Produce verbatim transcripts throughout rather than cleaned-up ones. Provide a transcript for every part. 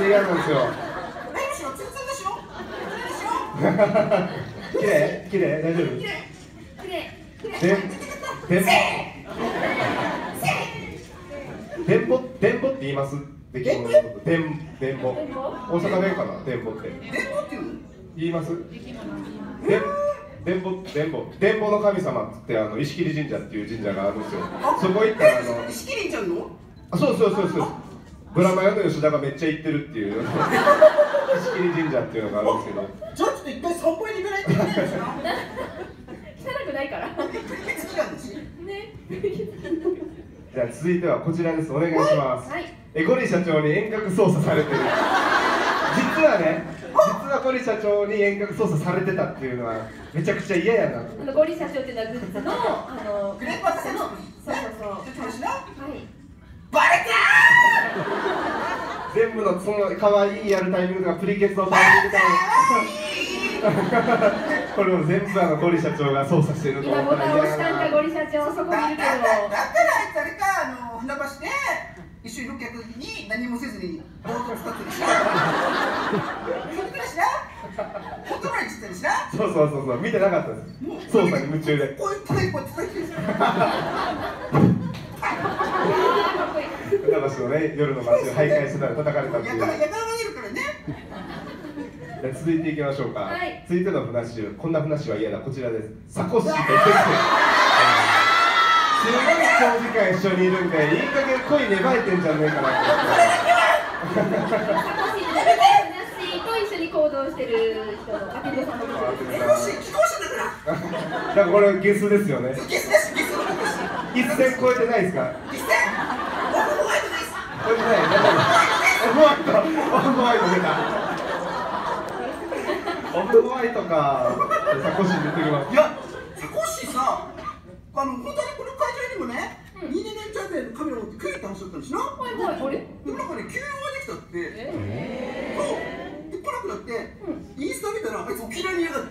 ちゃ嫌なんですよ。綺麗綺麗大丈夫？綺麗綺麗。でんぼでんぼって言います？でき物のこと。でんでんぼ。大阪弁かな？でんぼって。でんぼって言います？ででんぼでんぼでんぼの神様ってあの石切神社っていう神社があるんですよ。そこ行ったらあの石切ちゃんの？ あ、そうそうそうそう。ブラマヨの吉田がめっちゃ行ってるっていう石切神社っていうのがあるんですけど。 じゃあちょっと一回散歩に行かないといけないですか？ 汚くないから。 好きなんですね。 じゃあ続いてはこちらです。お願いします。 はい。 え、ゴリ社長に遠隔操作されてる。実はね、実はゴリ社長に遠隔操作されてたっていうのはめちゃくちゃ嫌やな。 あのゴリ社長っていうのはグッズのあのグレープアスのそうそうそう。はい。 バレたー。 全部のその可愛いやるタイミングとかプリケツのタイミングとかこれも全部あのゴリ社長が操作してると思今ボタンったら嫌押したんかやな。 ゴリ社長そこにいるけど。 だったらあいつあれかあの船橋で一緒にロケやった時に何もせずにボートを使ってるしな。本当だしな。本当まで言ってたりしな。 そうそうそうそう見てなかったです。操作に夢中で。 こういう叩いてこうやって叩いてるんですよ。 船橋のね夜の街を徘徊してたら叩かれたっていう。 やからやからがいるからね。 続いていきましょうか。 はい、 続いての話、こんな話は嫌だ。こちらです。サコッシーとテクテすごい長時間一緒にいるんで、いい加減恋芽生えてんじゃねえかなってサコシーと一緒に行動してる人のアケドさんのことですね。 寄稿者だから。 だからこれゲスですよね。 ゲスですゲスのことです。 一線超えてないですか？ 一線。オフホワイトです。 超えてない。オフホワイト。オフホワイト出た。オフホワイトか。サコッシー出てきます。 いや、サコッシーさ、あの本当にこの会場にもね、にねんちゃんでカメラ持って来るって話だったんですよ。 はいはい、あれ？ でもなんかね、急用ができたって。そう。で来なくなって、インスタ見たらあいつ沖縄にいやがった。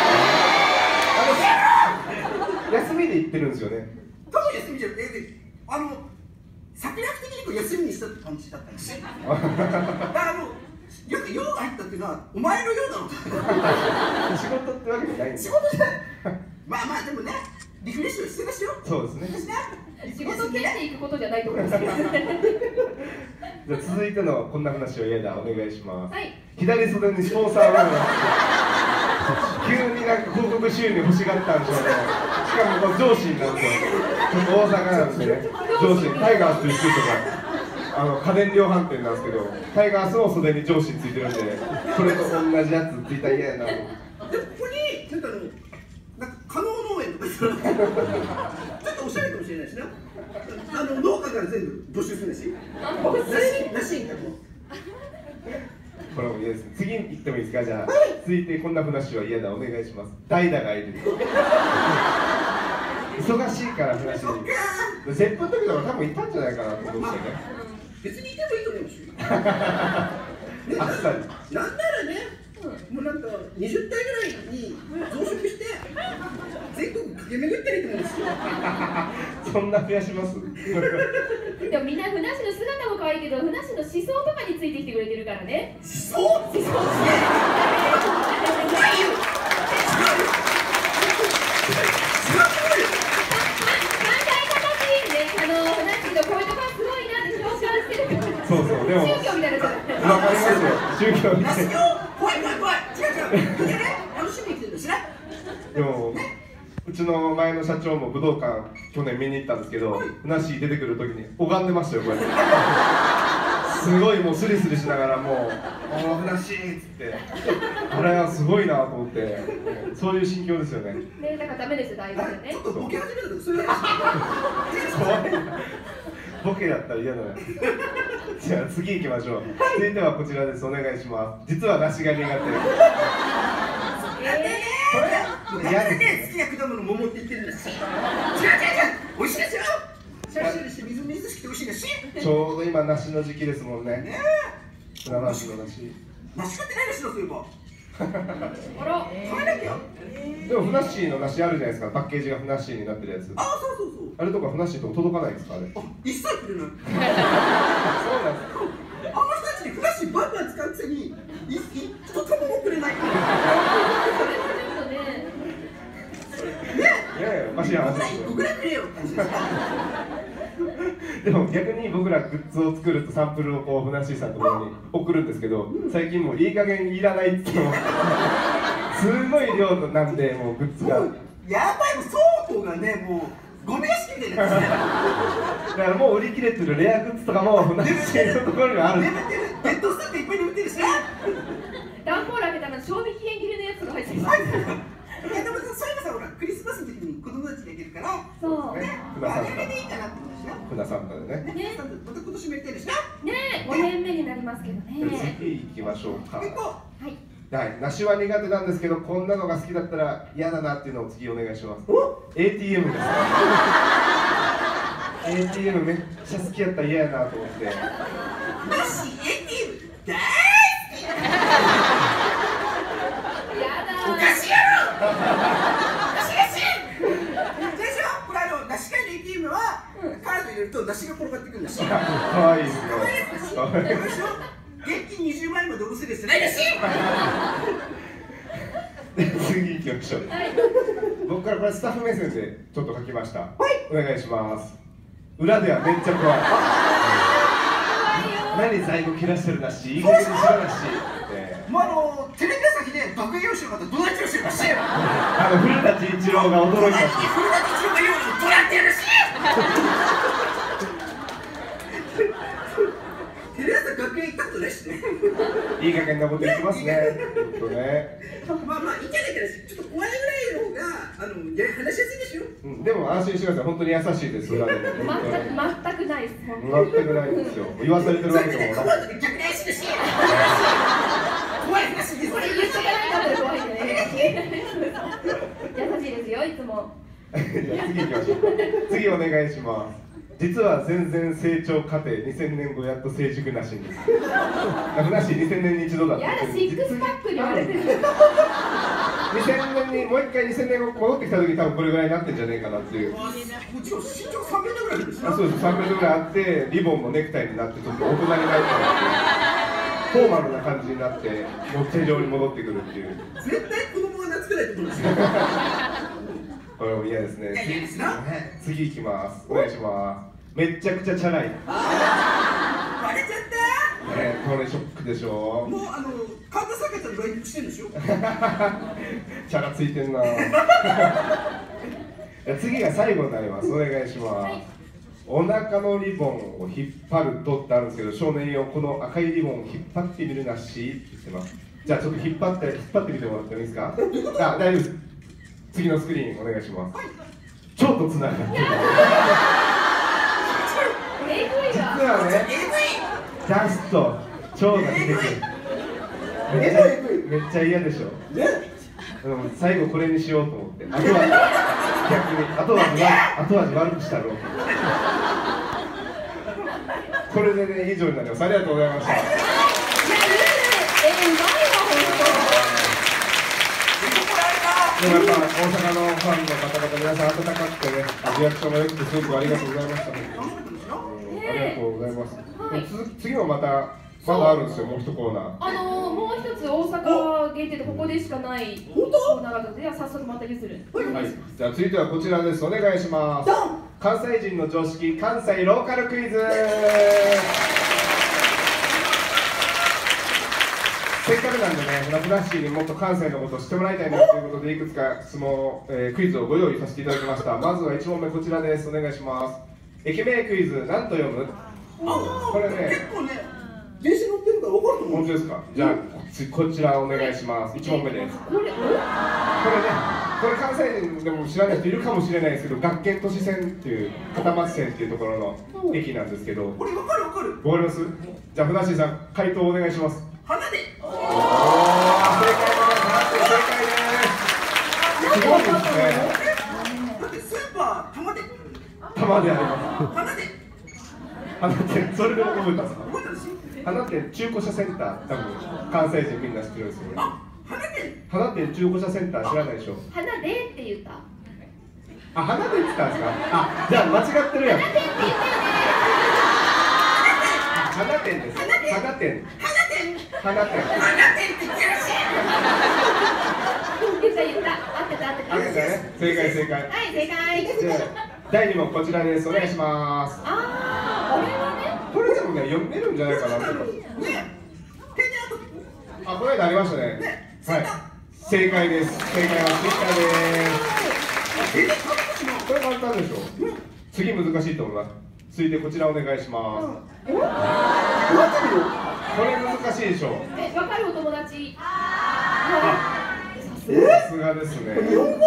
休みで行ってるんですよね。 多分休みじゃなくて、あの策略的にこう休みにしたって感じだったんですよ。だからあのよく用が入ったっていうのはお前の用だろうと。 仕事ってわけじゃないんです仕よ。 事じゃない。まあまあでもね、リフレッシュしてますよ。 そうですね。 仕事を切っていくことじゃないと思いますけど。 じゃあ続いてのこんな話は嫌だ、お願いします。 はい。 左袖にスポンサーがあるの。急になんか広告収入欲しがったんでしょうね。しかもこの上司なんですよ。大阪なんでね。上司にタイガースという人が。あの家電量販店なんですけど、タイガースの袖に上司ついてるんで、これと同じやつついたら嫌やなと。 でもここにちょっとあのなんか可能農園とか言ったらちょっとおしゃれかもしれないしな。あの農家から全部募集するし。らしいんだもん。 これも嫌ですね。次に行ってもいいですか？じゃあ、続いてこんな話は嫌だ、お願いします。代打がいる。忙しいから話に。接吻の時とか多分いたんじゃないかなと思ってね。 別にいてもいいと思うし。 あっさり。 なんならね、もうなんかにじゅったいぐらいに増殖して全国駆け巡ってると思うんですよ。 そんな増やします？ でもみんなふなっしーの姿も可愛いけど、ふなっしーの思想とかについてきてくれてるからね。 思想？ 思想。 そうそう、でも宗教みたいな。 わかりますよ。宗教みたいな。 怖い怖い怖い。違う違う。でね、楽しみに来てるのしない？ でもうちの前の社長も武道館去年見に行ったんですけど、ふなっしー出てくる時に拝んでましたよこうやって。すごいもうスリスリしながらもう「おおふなっしー」っつって、あれはすごいなと思って、そういう心境ですよね。 ね、だからダメですよ大学でね。 ちょっとボケ始めた時そういう怖いな。ボケだったら嫌だな。じゃあ次行きましょう。続いてはこちらです。お願いします。実は梨が苦手。 これやめて、好きな果物桃って言ってるんです。違う違う違う、美味しいですよ。シャリシャリしてみずみずしくて美味しいですし。 ちょうど今梨の時期ですもんね。ねえ。船橋の梨。 梨買ってないですよ、そういえば。 あら、 買えなきゃ。 でもふなっしーの梨あるじゃないですか。パッケージがふなっしーになってるやつ。 あ、そうそうそう。 あれとかふなっしーとか届かないですかあれ。 あ、一切くれない。 そうなんです。 あの人たちにフラッシュバンバンでも逆に僕らグッズを作るとサンプルをこうふなっしーさんのところに送るんですけど、最近もういい加減いらないって言ってもすごい量なんで、もうグッズがもうやばい、もう倉庫がね、もうゴミ屋敷みたいになってだからもう売り切れてるレアグッズとかもふなっしーのところにはある。 眠ってる、ベッドスタッフいっぱい眠ってるしね。 段ボール開けたら賞味期限切れのやつが入ってる。 いやでもさ、そういえばさ、ほらクリスマスの時に子供たちがいけるから、 そうね、ふなあさんだれでいいかなって思うしな。 ふなさんだでね。 ね、また今年もやりたいですな。 ねえ、ごねんめになりますけどね。 次行きましょうか。 結構はいはい、梨は苦手なんですけど、こんなのが好きだったら嫌だなっていうのを次お願いします。エーティーエム です。エーティーエム めっちゃ好きやったら嫌やなと思って。 マジ エーティーエム 大好き。 やだおかしいやろ。おかしいらしい。でしょ。これあの梨会の エーティーエム はカード入れると梨が転がってくるんだし。 かわいいですね。 かわいいやつだし。かわいいでしょ。現金にじゅうまん円も動物ですじゃないらしい。 次行きましょう。 はい。 僕からこれスタッフ目線でちょっと書きました。お願いします。裏ではめっちゃ怖い。何最後切らしてるなし、いい加減にしろなし。 もうあのテレビ朝日で爆撃をしてる方どうやってるしてるらしいよ。 あの古舘一郎が驚いた。 古舘一郎が言うのどうやってやるらしい。テレビ朝日学園行ったことないしね。 いい加減なこと言ってますね。本当ね。 まあまあいいんじゃないかなし、ちょっと怖いぐらいの方があのや話しやすいでしょ。 うん、でも安心してください。本当に優しいです。裏でね。 全く全くないです。 全くないんですよ。言わされてるわけでもなく。 怖い時逆に怪しいですし。怖い話です。 これ言っとかないかったら怖いね。優しいですよ、いつも。 じゃあ次行きましょう。次お願いします。実は全然成長過程、にせんねんごやっと成熟なしんです。ふなっしーにせんねんに一度だった。 やだ、シックスパックに言われてる。 にせんねんにもう一回にせんねんご戻ってきた時に多分これぐらいになってんじゃねえかなっていう。 もちろん身長さんメートルぐらいあるんですよ。 あ、そうです。さんメートルぐらいあってリボンもネクタイになってちょっと大人になるからフォーマルな感じになってもう手上に戻ってくるっていう。 絶対子供が懐かないと思うんですよ。 これも嫌ですね。 いや嫌ですな。 次行きます。お願いします。めっちゃくちゃチャラい。ね、 バレちゃった。 これショックでしょ。 もうあの神田坂さんのライブしてるんでしょ。 チャラついてんな。次が最後になります。お願いします。はい、お腹のリボンを引っ張るとってあるんですけど、少年よこの赤いリボンを引っ張ってみるなしって言ってます。じゃあちょっと引っ張って引っ張ってみてもらってもいいですか。あ、大丈夫です。次のスクリーンお願いします。ちょっとつながってる。実はね、ダスト腸が出てくる。めっちゃめっちゃ嫌でしょ。うん、最後これにしようと思って。あとは逆に後味は後味悪くしたろう。これでね以上になります。ありがとうございました。でもやっぱ大阪のファンの方々皆さん温かくてね、リアクションが良くてすごくありがとうございました。うん、ありがとうございます。はい、次はまたまだあるんですよ、もう一コーナー。 あのー、もう一つ大阪限定でここでしかないコーナーがあるので、では早速また譲る。 はい、じゃあ続いてはこちらです。お願いします。関西人の常識関西ローカルクイズ。せっかくなんでね、ふなっしーにもっと関西のことを知ってもらいたいなということでいくつか質問、えー、クイズをご用意させていただきました。まずはいち問目こちらです。お願いします。駅名クイズ、何と読む？これね、 結構ね、電車乗ってるから分かると思う。 本当ですか？じゃあこちらお願いします。いち問目です。これね、これ関西人でも知らない人いるかもしれないですけど、学研都市線っていう片町線っていうところの駅なんですけど、 これ分かる分かる。 わかります？じゃあふなっしーさん回答お願いします。 花で。 おー、正解です。正解です。すごいですね。 だってスーパー玉で。 玉であります。 花で。 花店、それで覚えたんですか？ 覚えたんですよ。 花店中古車センター、多分関西人みんな知ってるんですよ。 あ、花店。 花店中古車センター知らないでしょ。 花でって言った。 あ、花店って言ったんですか？あ、じゃあ間違ってるやん。 花店って言ったよね。 花店です。花店。 花店。 花店。 花店って言ってらっしゃ言った言った。合ってた合ってた。 あれだね。正解正解。 はい、正解。 じゃあだいに問こちらです。お願いします。 あこれでもね読めるんじゃないかなと。 ね、手にああ、この間ありましたね。 ね、 はい。正解です。正解はツイッターです。 全然簡単ですよ。 これ簡単でしょ。次難しいと思います。続いてこちらお願いします。 え？わかるよ。 これ難しいでしょ。 え、わかるお友達。 あ、さすがですね。 日本語？ 日本語です。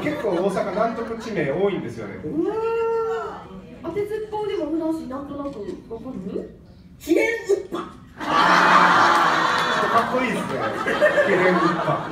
結構大阪難読地名多いんですよね。 うわ当てずっぽうでもふなっしーなんとなくわかる？ 記念ウッパ。 かっこいいですね。記念物販。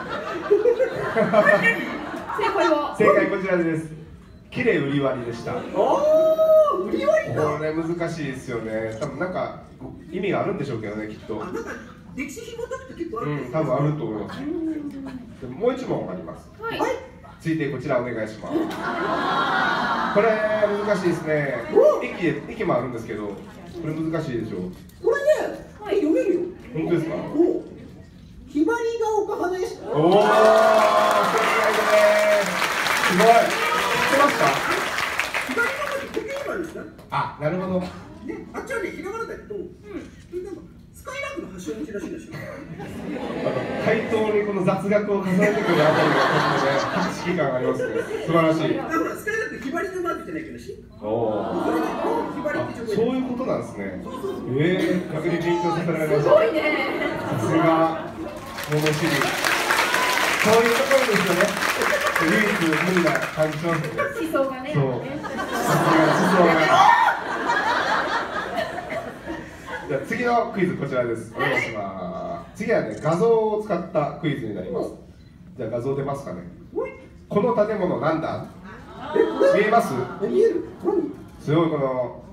正解は？ 正解こちらです。綺麗売り割りでした。 おお、売り割りか。 これ難しいですよね。多分なんか意味があるんでしょうけどね、きっと。 あ、なんか歴史紐解くと結構あるうんん、多分あると思います。でももう一問あります。 はい。 続いてこちらお願いします。これ難しいですね。駅駅もあるんですけど、これ難しいでしょう。 これね、はい、読めるよ。 本当ですか？ おお。ひばりが丘花屋敷。 おお、正解です。すごい。知ってました？ ひばりが丘って時計今ですね。 あ、なるほど。 ね、あっちはね、ひらがなだけど、うん、なんかスカイラークの発祥の地らしいんですよ。 回答にこの雑学を重ねてくるあたりがちょっとね、博識感ありますね。素晴らしい。 だからスカイラークひばりのマークじゃないけどし。 おお。 それでひばりってそういうことなんですね。ええー、逆に勉強させられました。 すごいね。 さすが物知り。そういうところですよね。唯一無二な感じしますよね。 思想がね。 そう。さすが思想が。じゃあ次のクイズこちらです。お願いします。次はね、画像を使ったクイズになります。じゃあ画像出ますかね。この建物なんだ？見えます？ 見える。何？ すごいこの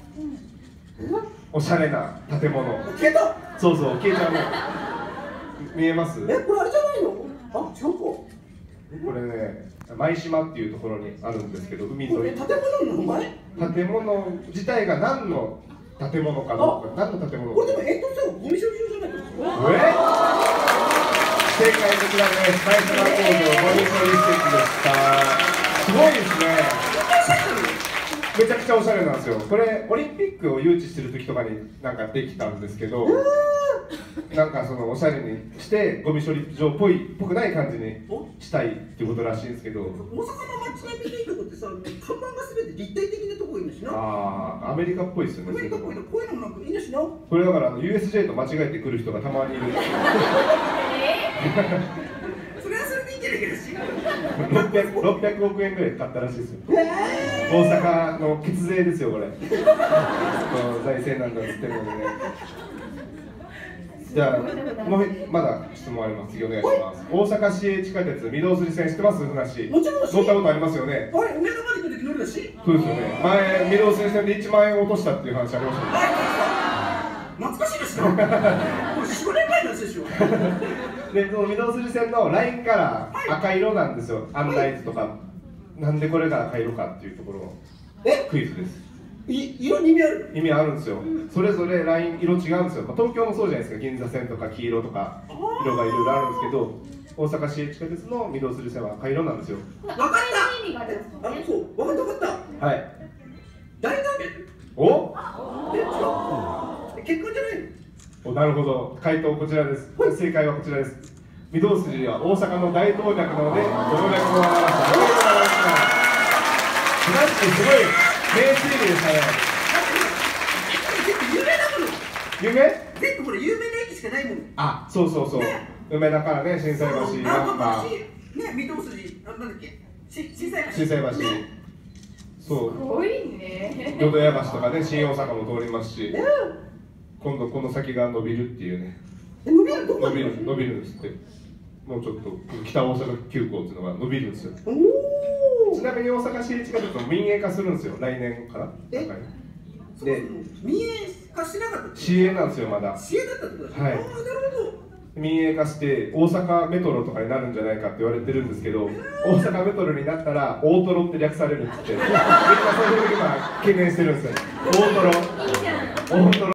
おしゃれな建物。 消えた。 そうそう、消えちゃうね。見えます？ え、これあれじゃないの？あ、違うか。 これね、舞島っていうところにあるんですけど、海沿い。 これ建物の名前？ 建物自体が何の建物かどうか、何の建物？ これでも煙突はゴミ処理場じゃないですか。 え？正解こちらです。舞島工場ゴミ処理施設でした。すごいですね。めちゃくちゃおしゃれなんですよ。これオリンピックを誘致してる時とかになんかできたんですけど、なんかそのおしゃれにしてゴミ処理場っぽいっぽくない感じにしたいっていうことらしいんですけど。 大阪の街並みでいいとこってさ、看板がすべて立体的なとこいいんだしな。 ああ、アメリカっぽいですよね。 アメリカっぽいの、こういうのもなんかいいんだしな。 これだからあの ユーエスジェー と間違えてくる人がたまにいる。 それはそれでいいんじゃないけどし。 ろっぴゃく、ろっぴゃくおくえんぐらい買ったらしいですよ。大阪の血税ですよこれ。財政なんだっつってるのでね。じゃあもうまだ質問あります。次お願いします。大阪市営地下鉄御堂筋線知ってます？ふなっしー。 もちろん乗ったことありますよね。 あれ、梅田まで行く時乗るだし。 そうですよね。前御堂筋線でいちまんえん落としたっていう話ありましたね。 懐かしいですよ。これよん、ごねんまえの話でしょ。 で、その御堂筋線のラインカラー赤色なんですよ。案内図とか。なんでこれが赤色かっていうところのえ、 クイズです。 い色に意味ある？ 意味あるんですよ。それぞれライン色違うんですよ。まあ、東京もそうじゃないですか。銀座線とか黄色とか色がいろいろあるんですけど、大阪市営地下鉄の御堂筋線は赤色なんですよ。 わかった。 意味があるんですあ、 もんね。 そう、わかったわかった。 はい。 大学。 お？ え、違う。結婚じゃないの？ お、なるほど。回答こちらです。正解はこちらです。御堂筋は大阪の大動脈なので動脈を表した。ありがとうございました。フランスすごい名推理でしたね。 有名なもの。 有名？ 全部これ有名な駅しかないもん。 あ、そうそうそう。 ね、 梅田からね、心斎橋、 なんまあ、 ね、御堂筋、あ、なんだっけ、し、心斎橋。 心斎橋。 ね、 そう。 すごいね。 淀屋橋とかね、新大阪も通りますし、今度この先が伸びるっていうね。 伸びる、どこ伸びる、伸びるんですって。もうちょっと北大阪急行っていうのが伸びるんですよ。 おお。 ちなみに大阪市営地下鉄も民営化するんですよ、来年から。 えで、民営化してなかった。 市営なんですよ、まだ。 市営だったってことですか。 はい。 ああ、なるほど。 民営化して大阪メトロとかになるんじゃないかって言われてるんですけど、大阪メトロになったら大トロって略されるっつってみんなそういうふうに今懸念してるんですよ。大トロ。 いいじゃん。 大トロ